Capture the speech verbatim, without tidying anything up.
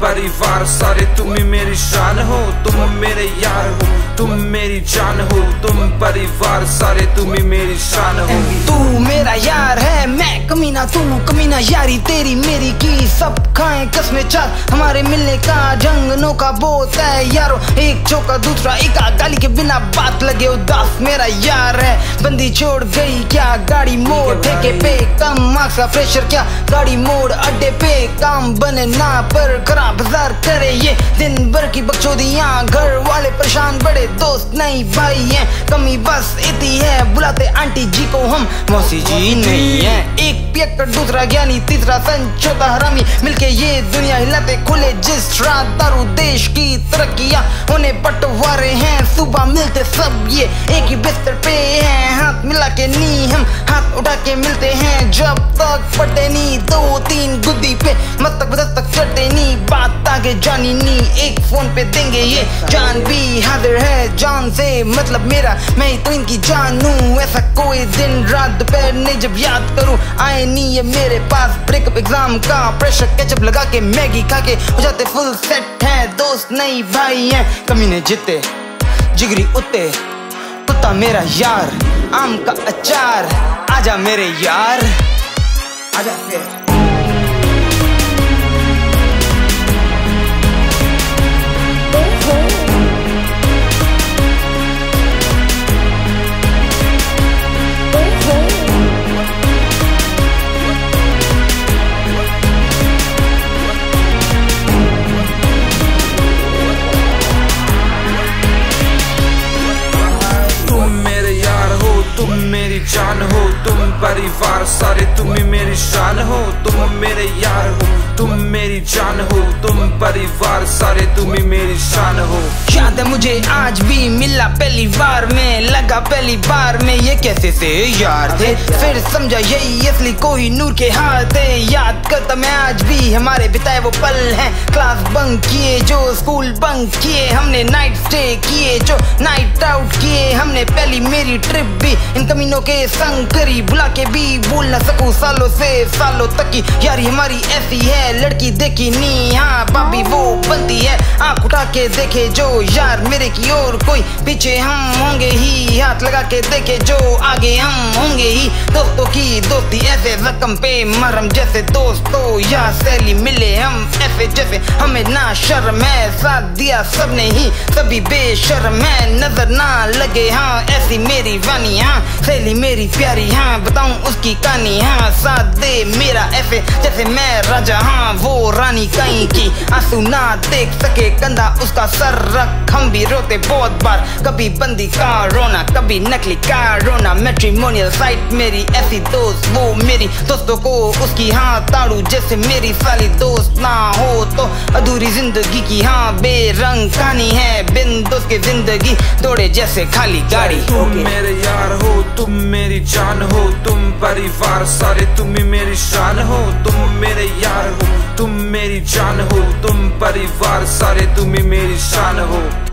परिवार सारे तुम ही मेरी शान हो, तुम मेरे यार हो, तुम मेरी जान हो, तुम परिवार सारे तुम ही मेरी शान हो। तू मेरा यार है, मैं कमीना तू कमीना, यारी तेरी मेरी की सब खाएं कसमें चार, हमारे मिलने का जंग नौका बोत है यारो, एक चौका दूसरा एका, गाली के बिना बात लगे उदास मेरा यार है। बंदी छोड़ गई क्या गाड़ी मोड़ ठेके पे, कम मार्क्स का प्रेशर क्या गाड़ी मोड़ अड्डे पे, काम बने ना पर खराब बाजार करे ये दिन भर की बकचोदियां, घर वाले परेशान बड़े दोस्त नहीं भाई हैं, कमी बस इतनी है बुलाते आंटी जी को हम मौसी जी नहीं है। एक पियक्कड़ दूसरा ज्ञानी तीसरा संचोता हरामी, मिलके ये दुनिया हिलाते खुले जिस रात दारू देश की तरक्कियां होने बंटवारे हैं, सुबह मिलते सब ये एक ही बिस्तर पे हैं, हाथ मिला के नी हम हाथ उठा के मिलते हैं, जब तक पड़ते नी दो तीन गुद्दी पे मस्तक बदस्तक करते नी, बात आगे जानी नी एक फोन पे देंगे ये जान भी हाजिर है, जान से मतलब मेरा मैं तो इनकी जानू, ऐसा कोई दिन रात दोपहर नहीं जब याद करूं आए नी ये मेरे पास, ब्रेकअप एग्जाम का प्रेशर केचप लगा के मैगी खा के हो जाते फुल सेट हैं, दोस्त नहीं भाई हैं, कमीने जीते जिगरी उते कुत्ता मेरा यार, आम का अचार आजा मेरे यार आजा फिर। तुम मेरी जान हो, तुम परिवार सारे तुम ही मेरी शान हो, तुम मेरे यार हो, तुम मेरी जान हो, तुम परिवार सारे तुम ही मेरी शान हो। याद है मुझे आज भी मिला पहली बार में, लगा पहली बार में ये कैसे से यार थे, फिर समझा यही असली कोई नूर के हाथ थे, याद करता मैं आज भी हमारे बिताए वो पल हैं, क्लास बंक किए जो स्कूल बंक किए हमने, नाइट स्टे किए जो नाइट आउट किए हमने, पहली मेरी ट्रिप भी इन कमीनों के संग करी, बुला के भी भूल न सकूं सालों से सालों तक की यारी हमारी ऐसी है, लड़की देखी नी हाँ भाभी वो बनती है, आंख उठा के देखे जो यार मेरे की ओर, कोई पीछे हम होंगे ही, हाथ लगा के देखे जो आगे हम होंगे ही, दोस्तों की दोस्ती ऐसे रकम पे मरम जैसे दोस्तों या सहेली मिले हम ऐसे जैसे हमें ना शर्म है, साथ दिया सबने ही सभी बेशर्म है, नजर ना लगे हाँ ऐसी मेरी वानी हाँ, सहेली मेरी प्यारी हाँ बताऊं उसकी कहानी हाँ, साथ दे मेरा ऐसे जैसे मैं राजा हाँ वो रानी कहीं की, आंसू ना देख सके कंधा उसका सर रख, हम भी रोते बहुत बार, कभी बंदी का रोना कभी नकली का रोना, मैट्रिमोनियल साइट मेरी ऐसी दोस्त वो मेरी दोस्तों को उसकी हाँ ताड़ू जैसे मेरी साली, दोस्त ना हो तो अधूरी जिंदगी की हाँ बेरंग कहानी है, बिन दोस्त की जिंदगी दौड़े जैसे खाली गाड़ी। तुम मेरे यार हो, तुम मेरी जान हो, तुम परिवार सारे तुम ही मेरी शान हो, तुम मेरे यार हो, तुम मेरी जान हो, तुम परिवार सारे तुम ही मेरी शान हो।